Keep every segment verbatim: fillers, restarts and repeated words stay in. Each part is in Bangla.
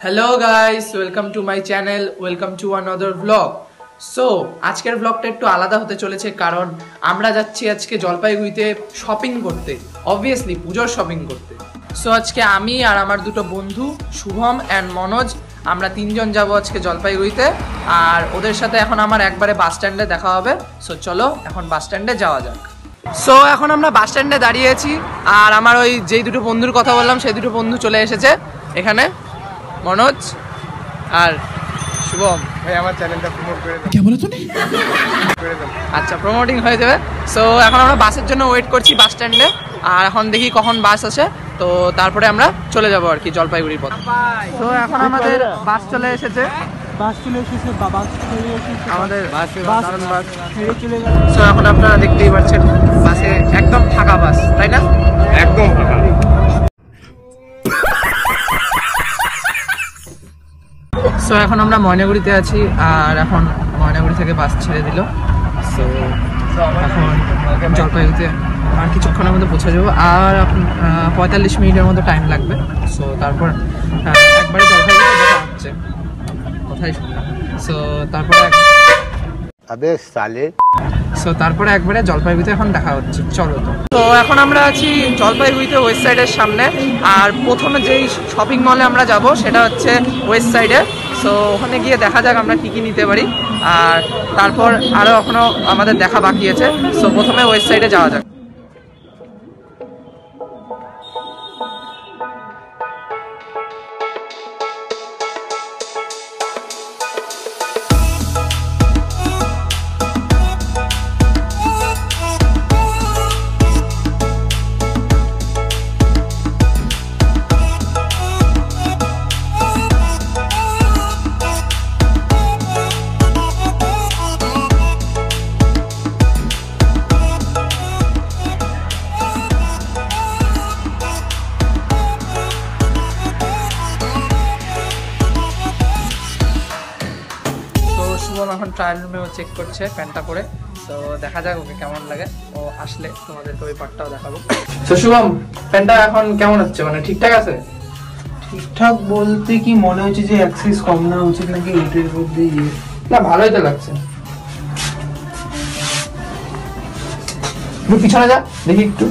Hello guys welcome to my channel welcome to another vlog. So आजकेर व्लगटा एकटू आलादा होते चलेছে কারণ আমরা যাচ্ছি আজকে জলপাইগুড়িতে শপিং করতে, অবভিয়াসলি পূজোর শপিং করতে। সো আজকে আমি আর আমার দুটো বন্ধু শুভম এন্ড মনোজ আমরা তিনজন যাব আজকে জলপাইগুড়িতে, আর ওদের সাথে এখন আমার একবারে বাস স্ট্যান্ডে দেখা হবে। সো চলো এখন বাস স্ট্যান্ডে যাওয়া যাক। সো এখন আমরা বাস স্ট্যান্ডে দাঁড়িয়ে আছি আর আমার ওই যেই দুটো বন্ধুর কথা বললাম সেই দুটো বন্ধু চলে এসেছে এখানে, मनोज और शुभम भाई আমার চ্যানেলটা প্রমোট করে দাও। কি বলে তুমি? করে দাও। আচ্ছা প্রমোটিং হয়ে যাবে। সো এখন আমরা বাসের জন্য ওয়েট করছি বাস স্ট্যান্ডে, আর এখন দেখি কখন বাস আসে, তো তারপরে আমরা চলে যাব আর কি জলপাইগুড়ির পথে। তো এখন আমাদের বাস চলে এসেছে বাস চলে এসেছে বাস চলে এসেছে আমাদের বাস দারুণ বাস ছেড়ে চলে গেল। সো এখন আপনারা দেখতেই পাচ্ছেন বাসে একদম ফাঁকা বাস, তাই না? একদম ফাঁকা। সো এখন আমরা ময়নাগুড়িতে আছি আর এখন ময়নাগুড়ি থেকে বাস ছেড়ে দিল। সো এখন জলপাইগুড়িতে আর কিছুক্ষণের মধ্যে পৌঁছে যাবো, আর এখন পঁয়তাল্লিশ মিনিটের মতো টাইম লাগবে। সো তারপর একবারে জলপাইগুড়িতে দেখা হচ্ছে, কথাই শুনলাম। সো তারপরে আবে সালে সো তারপরে একবারে জলপাইগুড়িতে এখন দেখা হচ্ছে, চলো। তো তো এখন আমরা আছি জলপাইগুড়িতে ওয়েস্ট সাইডের সামনে, আর প্রথমে যেই শপিং মলে আমরা যাব সেটা হচ্ছে ওয়েস্ট সাইডে। সো ওখানে গিয়ে দেখা যাক আমরা কী কী নিতে পারি, আর তারপর আরও এখনও আমাদের দেখা বাকি আছে। সো প্রথমে ওয়েস্ট সাইডে যাওয়া যাক। এখন ট্রায়াল রুমেও চেক করছে প্যান্টটা পরে, তো দেখা যাক ওকে কেমন লাগে। ও আসলে তোমাদেরকে ওই পার্টটাও দেখাবো। তো শুভম প্যান্টটা এখন কেমন হচ্ছে, মানে ঠিকঠাক আছে? ঠিকঠাক বলতে কি মনে হচ্ছে যে এক সাইজ কম না উচিত নাকি এইটের মধ্যে? না ভালোই তো লাগছে। তুই পিছনে যা দেখি একটু।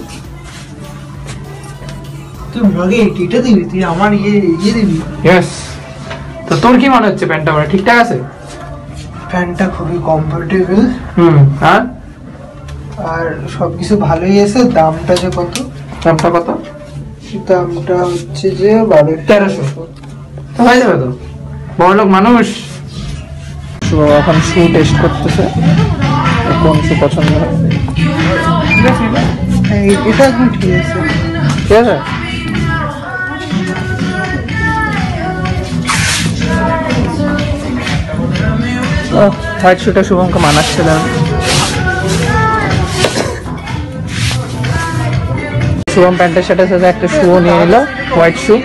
তুই আমাকে এইটা দিবি, তুই আমার ইয়ে ইয়ে দিবি। ইয়েস। তো তোর কি মনে হচ্ছে প্যান্টটা মানে ঠিকঠাক আছে? প্যান্টটা খুবই কমফোর্টেবল। হুম। আর আর সবকিছু ভালোই আছে। দামটা যে কত? দামটা কত? দামটা হচ্ছে যে বারো তেরোশো। তো হয়ে যাবে তো, বড়লোক মানুষ। এখন শু টেস্ট করতেছে কোন শু পছন্দ হয়। এটা একদম ঠিক আছে। ঠিক আছে। হোয়াইট শুটা শুভমকে মানাচ্ছে না। শুভম প্যান্টের সাথে সাথে একটা শুও নিয়ে নিল, হোয়াইট শু।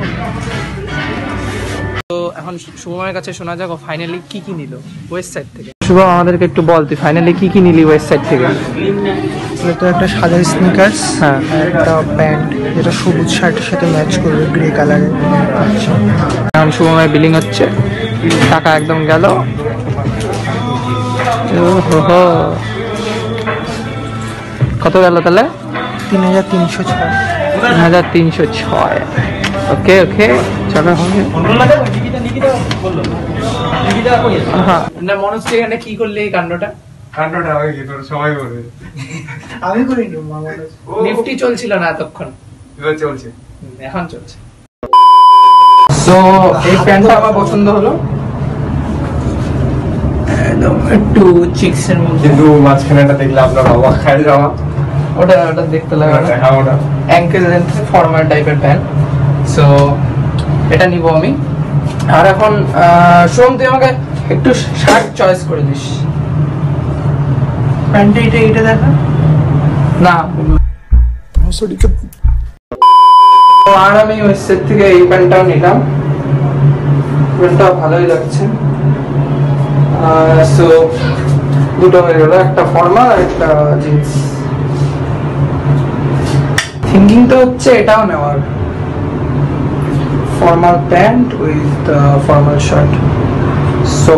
তো এখন শুভমের কাছে শোনা যাক ও ফাইনালি কি কি নিল ওয়েস্ট সাইড থেকে। শুভম আমাদেরকে একটু বল তুই ফাইনালি কি কি নিলি ওয়েস্ট সাইড থেকে? তো একটা সাদা স্নিকার্স, হ্যাঁ, একটা প্যান্ট যেটা সবুজ শার্টের সাথে ম্যাচ করবে, গ্রে কালারের। এখন শুভমের বিলিং হচ্ছে, টাকা একদম গেল। কত গেল তাহলে? তিন হাজার তিনশো ছয়। তিন হাজার তিনশো ছয়। ওকে ওকে চলো হবে। হ্যাঁ মনোজ তুই এখানে কি করলি এই কাণ্ডটা? কাণ্ডটা হয় কি তোর সবাই বলবে। আমি করি না, নিফটি চলছিল না এতক্ষণ, এবার চলছে, এখন চলছে। সো এই প্যান্টটা আমার পছন্দ হলো, একদম একটু চিক্সের মধ্যে, কিন্তু মাঝখানেটা দেখলে আপনার অবাক খাই যাওয়া। ওটা ওটা দেখতে লাগে না, হ্যাঁ ওটা অ্যাঙ্কেল লেন্থ ফর্মাল টাইপের প্যান্ট। সো এটা নিব আমি। আর এখন সোম তুই আমাকে একটু শার্ট চয়েস করে দিস। প্যান্টটা এটা এটা দেখা না। আর আমি ওয়েস্টের থেকে এই প্যান্টটাও নিলাম, প্যান্টটা ভালোই লাগছে। সো দুটো হয়ে গেল, একটা ফর্মাল আর একটা জিন্স। থিঙ্কিং তো হচ্ছে এটাও নেওয়ার, formal pant with uh, formal shirt. So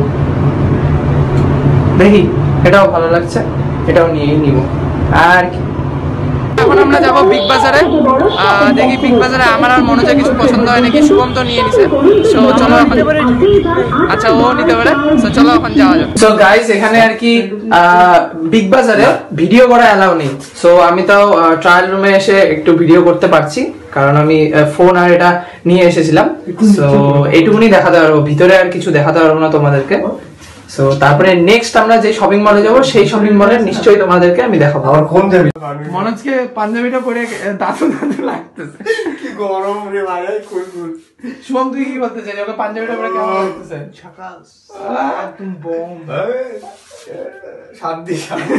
দেখি এটাও ভালো লাগছে, এটাও নিয়েই নিব। আর এখন আমরা যাব বিগ বাজারে, দেখি বিগ বাজারে আমার আর মনে হয় কিছু পছন্দ হয় নাকি। শুভম তো নিয়ে নিছে, সো চলো এখন। আচ্ছা ও নিতে পারে, সো চলো এখন যাওয়া যাক। সো গাইস এখানে আর কি বিগ বাজারে ভিডিও করা অ্যালাউ নেই, সো আমি তাও ট্রায়াল রুমে এসে একটু ভিডিও করতে পারছি, কারণ আমি ফোন আর এটা নিয়ে এসেছিলাম। সো এইটুকুনি দেখাতে পারবো, ভিতরে আর কিছু দেখাতে পারবো না তোমাদেরকে। সো তারপরে নেক্সট আমরা যে শপিং মলে যাবো সেই শপিং মলে নিশ্চয়ই তোমাদেরকে আমি দেখাবো। আর কোন যাবি? মনোজকে পাঞ্জাবিটা পরে দাঁতু দাঁতু লাগতেছে, কি গরম রে ভাই। কুল কুল শুভম তুই কি বলতে চাই? ওকে পাঞ্জাবিটা পরে কেমন লাগতেছে? ঝাকাস, একদম বম। শান্তি শান্তি।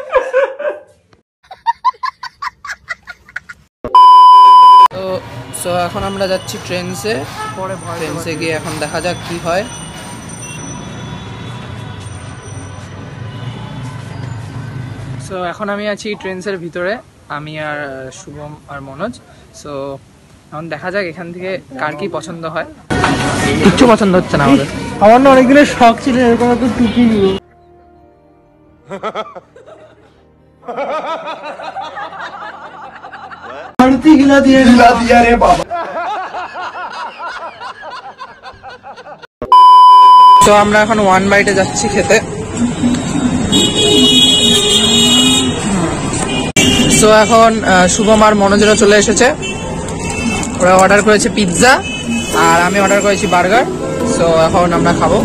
তো সো এখন আমরা যাচ্ছি ট্রেনসে, পরে ট্রেনসে গিয়ে এখন দেখা যাক কি হয়। সো এখন আমি আছি ট্রেনসের ভিতরে, আমি আর শুভম আর মনোজ। সো এখন দেখা যাক এখান থেকে কার কি পছন্দ হয়। কিচ্ছু পছন্দ হচ্ছে না আমাদের। আমার না অনেক দিনের শখ ছিল এরকম একটা টুপি নিব। মারুতি গিলা দিয়ে গিলা দিয়া রে বাবা। তো আমরা এখন ওয়ান বাইটে যাচ্ছি খেতে। সো এখন শুভম আর মনোজেরও চলে এসেছে, ওরা অর্ডার করেছে পিৎজা আর আমি অর্ডার করেছি বার্গার। সো এখন আমরা খাবো।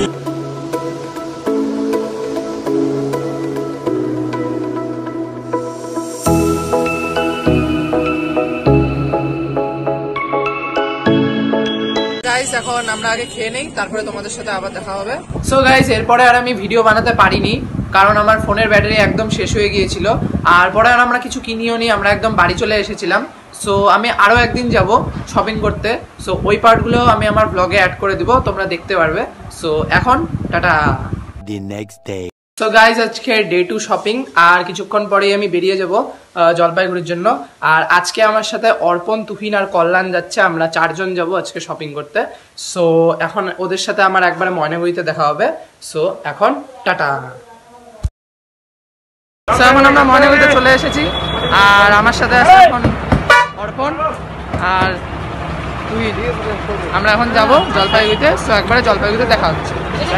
গাইস এখন আমরা আগে খেয়ে নেই, তারপরে তোমাদের সাথে আবার দেখা হবে। সো গাইস এরপরে আর আমি ভিডিও বানাতে পারিনি, কারণ আমার ফোনের ব্যাটারি একদম শেষ হয়ে গিয়েছিল। আর পরে আর আমরা কিছু কিনিও নি, আমরা একদম বাড়ি চলে এসেছিলাম। সো আমি আরও একদিন যাব শপিং করতে, সো ওই পার্টগুলো আমি আমার ব্লগে অ্যাড করে দিব, তোমরা দেখতে পারবে। সো এখন tata. The next day. So guys আজকে ডে টু শপিং, আর কিছুক্ষণ পরেই আমি বেরিয়ে যাব জলপাইগুড়ির জন্য। আর আজকে আমার সাথে অর্পণ, তুহিন আর কল্যাণ যাচ্ছে, আমরা চারজন যাব আজকে শপিং করতে। সো এখন ওদের সাথে আমার একবারে ময়নাগুড়িতে দেখা হবে। সো এখন টাটা। সো এখন আমরা ময়নাগুড়িতে চলে এসেছি, আর আমার সাথে আছে এখন অর্পণ আর তুহিন। আমরা এখন যাব জলপাইগুড়িতে, সো একবারে জলপাইগুড়িতে দেখা হচ্ছে।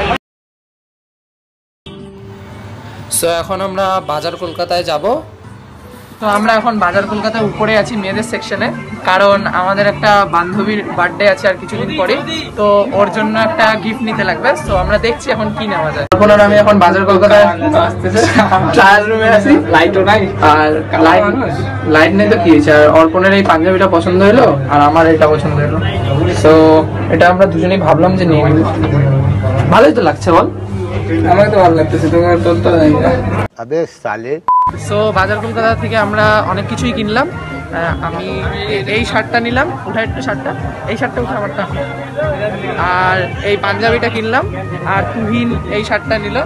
সো এখন আমরা বাজার কলকাতায় যাব। তো আমরা এখন বাজার কলকাতায় উপরে আছি মেয়েদের সেকশনে, কারণ আমাদের একটা বান্ধবীর বার্থডে আছে আর কিছুদিন পরে, তো ওর জন্য একটা গিফট নিতে লাগবে। সো আমরা দেখছি এখন কি নেওয়া যায়। অর্পণ আর আমি এখন বাজার কলকাতায় ট্রায়াল রুমে আছি, লাইটও নাই। আর লাইট লাইট নেই তো কি হয়েছে। আর অর্পণের এই পাঞ্জাবিটা পছন্দ হলো আর আমার এটা পছন্দ হলো, সো এটা আমরা দুজনেই ভাবলাম যে নিয়ে নিব। ভালোই তো লাগছে বল? আমার তো ভালো লাগতেছে, তোমার তোর তো আবে সালে। সো বাজার কলকাতা থেকে আমরা অনেক কিছুই কিনলাম। আমি এই শার্টটা নিলাম, উঠা একটু শার্টটা, এই শার্টটা উঠে আমারটা। আর এই পাঞ্জাবিটা কিনলাম, আর তুহিন এই শার্টটা নিল।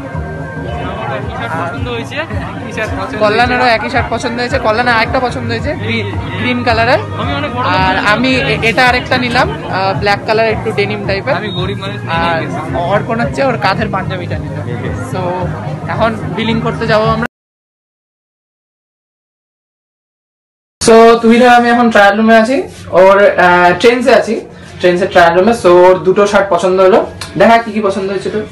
কল্যাণেরও একই শার্ট পছন্দ হয়েছে, কল্যাণের আরেকটা পছন্দ হয়েছে গ্রিন কালারের। আর আমি এটা আরেকটা নিলাম ব্ল্যাক কালার, একটু ডেনিম টাইপের। আর অর্পণ হচ্ছে ওর কাঁধের পাঞ্জাবিটা নিল। সো এখন বিলিং করতে যাবো আমরা। সো তুই আমি এখন ট্রায়াল রুমে আছি, ওর ট্রেনসে আছি, ট্রেনসের ট্রায়াল রুমে। সো ওর দুটো শার্ট পছন্দ হলো, দেখা কি কি পছন্দ হয়েছে তোর?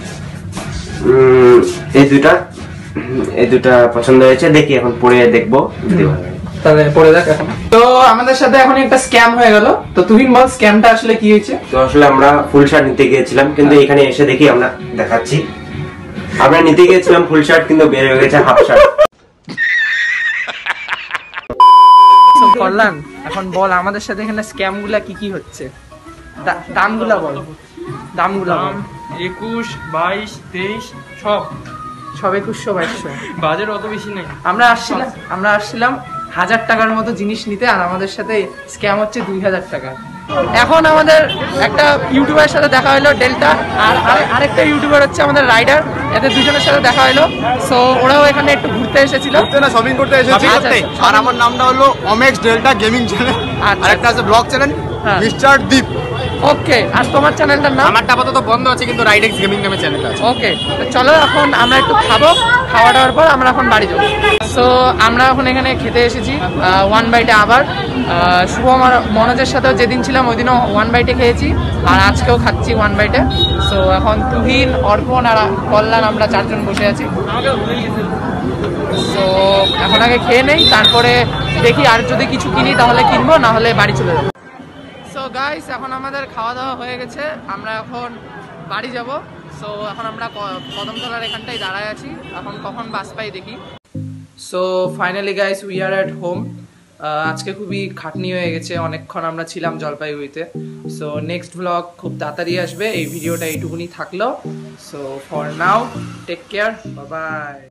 এই দুটা এই দুটা পছন্দ হয়েছে, দেখি এখন পরে দেখবো। তাহলে পরে দেখ এখন। তো আমাদের সাথে এখন একটা স্ক্যাম হয়ে গেল, তো তুহিন বল স্ক্যামটা আসলে কি হয়েছে? তো আসলে আমরা ফুল শার্ট নিতে গিয়েছিলাম, কিন্তু এখানে এসে দেখি, আমরা দেখাচ্ছি, আমরা নিতে গিয়েছিলাম ফুল শার্ট, কিন্তু বের হয়ে গেছে হাফ শার্ট। কল্যাণ এখন বল আমাদের সাথে এখানে স্ক্যাম গুলা কি কি হচ্ছে, দামগুলা বল। দামগুলা বল। একুশ বাইশ তেইশ সব সব একুশশো বাইশশো, বাজার অত বেশি নেই। আমরা আসছিলাম আমরা আসছিলাম হাজার টাকার মতো জিনিস নিতে, আর আমাদের সাথে স্ক্যাম হচ্ছে দুই হাজার টাকা। এখন আমাদের একটা ইউটিউবারের সাথে দেখা হলো, ডেল্টা, আর আরেকটা ইউটিউবার হচ্ছে আমাদের রাইডার, এদের দুজনের সাথে দেখা হলো। সো ওরাও এখানে একটু ঘুরতে এসেছিল, শপিং করতে এসেছি। আর আমার নামটা হলো অমেক্স ডেল্টা গেমিং চ্যানেল, আর একটা আছে blog channel mister Deep. Okay, আর তোমার চ্যানেলটার নাম? আমারটা আপাতত বন্ধ আছে, কিন্তু রাইডেক্স গেমিং নামে চ্যানেল আছে। ওকে, চলো এখন আমরা একটু খাবো, খাওয়া দাওয়ার পর আমরা এখন বাড়ি যাবো। সো আমরা এখন এখানে খেতে এসেছি ওয়ান বাইটে আবার। শুভ আমার মনোজের সাথেও যেদিন ছিলাম ওই দিনও ওয়ান বাইটে খেয়েছি, আর আজকেও খাচ্ছি ওয়ান বাইটে। সো এখন তুহিন, অর্পণ আর কল্যাণ আমরা চারজন বসে আছি। সো এখন আগে খেয়ে নেই, তারপরে দেখি আর যদি কিছু কিনি তাহলে কিনবো, না হলে বাড়ি চলে যাবো। সো গাইস, এখন আমাদের খাওয়া দাওয়া হয়ে গেছে, আমরা এখন বাড়ি যাব। সো এখন আমরা কদমতলার এখানটাই দাঁড়ায় আছি, এখন কখন বাস পাই দেখি। So finally guys, we are at home. আজকে খুবই খাটনি হয়ে গেছে, অনেকক্ষণ আমরা ছিলাম জলপাইগুড়িতে। সো নেক্সট ব্লগ খুব তাড়াতাড়ি আসবে, এই ভিডিওটা এইটুকুনি থাকলো। So for now take care, bye by.